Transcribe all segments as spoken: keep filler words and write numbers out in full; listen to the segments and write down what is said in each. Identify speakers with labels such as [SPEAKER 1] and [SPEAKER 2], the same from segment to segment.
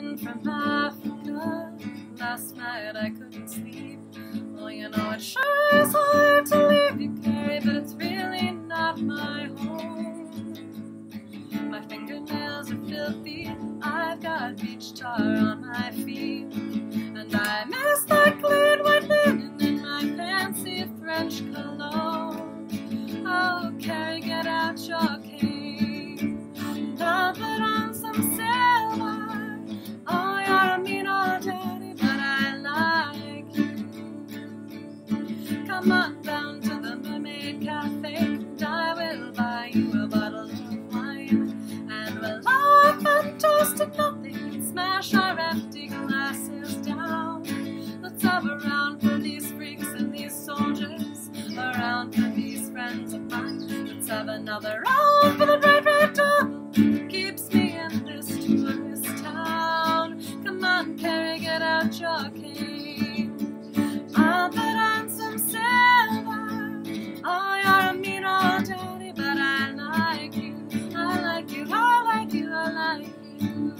[SPEAKER 1] in from Africa. Last night I couldn't sleep. Well, you know it sure is hard to leave you, Carrie, but it's really not my home. My fingernails are filthy, I've got beach tar on my feet, and I miss that clean white linen in my fancy French cologne. Oh, Carrie, get out your cane, and I'll put on some silver. Oh, you're a mean old daddy, but I like you. Come on down to the Mermaid Cafe, and I will buy you a bottle of wine, and we'll laugh and toast to nothing and smash our empty glasses down. Let's have a round for these freaks and these soldiers, a round for these friends of mine. Let's have another round for the bright red double that keeps me in this tourist town. Come on, Carrie, get out your cane. I'll put on some silver. Oh, you're a mean old daddy, but I like you. I like you, I like you, I like you.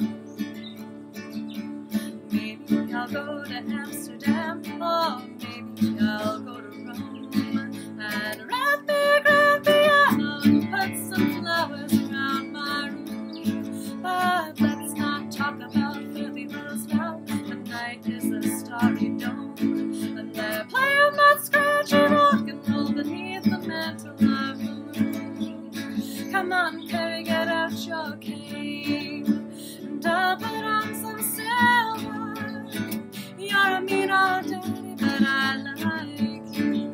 [SPEAKER 1] Maybe I'll go to Amsterdam, or maybe I'll go to Rome, and rent me a grand piano and put some flowers around my room. But let's not talk about filthy hills now. The night is a starry dome, and they're playing that scratchy rock and roll beneath the mantle of the moon. Come on, Carrie, get out your cane, and I'll put on some silver. You're a mean old daddy, but I like you.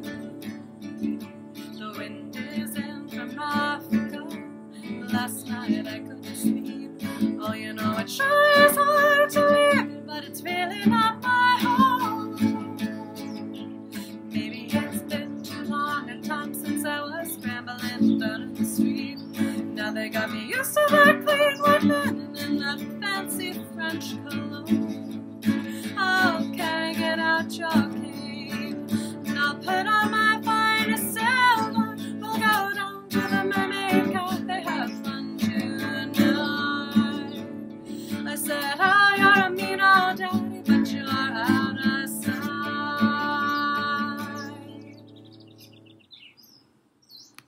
[SPEAKER 1] The wind is in from Africa. Last night I couldn't sleep. Oh, you know it sure is hard to leave you, but it's really not my home. Maybe it's been too long a time since I was scrambling down the street. Now they got me used to that clean white linen and that fancy French cologne.